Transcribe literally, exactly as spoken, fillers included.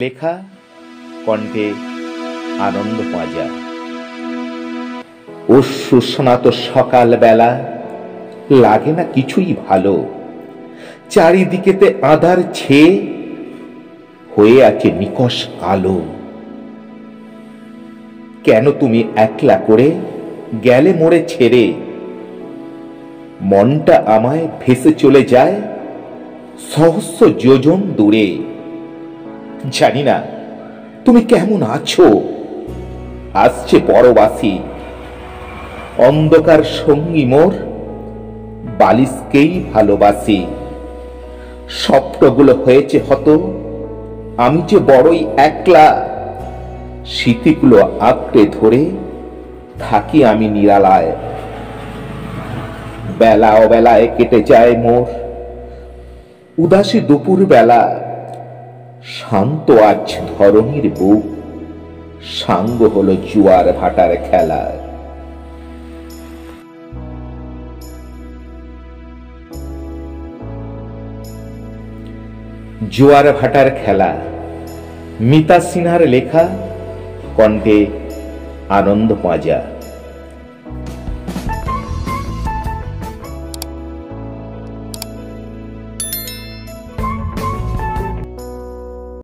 লেখা কণ্ঠে আনন্দ পাঁজা। অশ্রুস্নাত সকাল বেলা, লাগে না কিছুই ভালো। চারিদিকেতে আঁধার ছেয়ে হয়ে আছে নিকষ কালো। কেন তুমি একলা করে গেলে মোড়ে ছেড়ে? মনটা আমায় ভেসে চলে যায় সহস্র যোজন দূরে। জানি না তুমি কেমন আছো। আসছে পরবাসী, অন্ধকার সঙ্গী মোর, বালিশকেই ভালোবাসি। স্বপ্নগুলো হয়েছে হত, আমি যে বড়ই একলা। স্মৃতিগুলো আঁকড়ে ধরে থাকি আমি নিরালায়। বেলা অবেলায় কেটে যায় মোর উদাসী দুপুর বেলা। শান্ত আজ ধরণীর বুক, সাঙ্গ হলো জুয়ার ভাটার খেলা। জোয়ার ভাটার খেলা, মিতা সিনহার লেখা, কণ্ঠে আনন্দ পাঁজা।